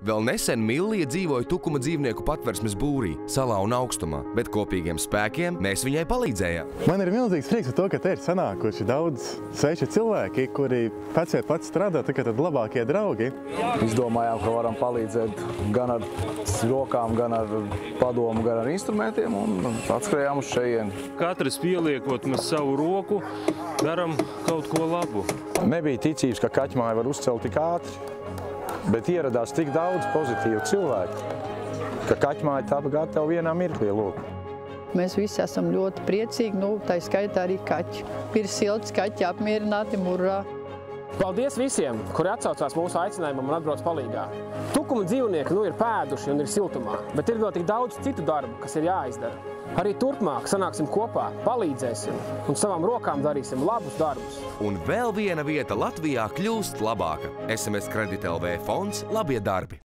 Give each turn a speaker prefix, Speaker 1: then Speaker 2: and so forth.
Speaker 1: Vēl nesen Millija dzīvoja Tukuma dzīvnieku patversmes būrī, salā un augstumā, bet kopīgiem spēkiem mēs viņai palīdzējām.
Speaker 2: Man ir milzīgs prieks par to, ka te ir sanākuši daudz sveši cilvēki, kuri pēc strādā tikai tad labākie draugi.
Speaker 3: Izdomājām, ka varam palīdzēt gan ar rokām, gan ar padomu, gan ar instrumentiem un atskrējām uz šejieni.
Speaker 4: Katrs pieliekot mēs savu roku, daram kaut ko labu.
Speaker 5: Nebija ticības, ka kaķmāja var uzcelt tik ātri, bet ieradās tik daudz pozitīvu cilvēku, ka kaķmāja tapa gatava vienā mirklī.
Speaker 6: Mēs visi esam ļoti priecīgi, tā skaitā arī kaķi. Ir silts kaķi, apmierināti, murrā.
Speaker 7: Paldies visiem, kuri atsaucās mūsu aicinājumam un atbrauc palīgā. Tukuma dzīvnieki ir pēduši un ir siltumā, bet ir vēl tik daudz citu darbu, kas ir jāizdara. Arī turpmāk sanāksim kopā, palīdzēsim un savām rokām darīsim labus darbus.
Speaker 1: Un vēl viena vieta Latvijā kļūst labāka. SMS Kredit LV fonds Labie darbi.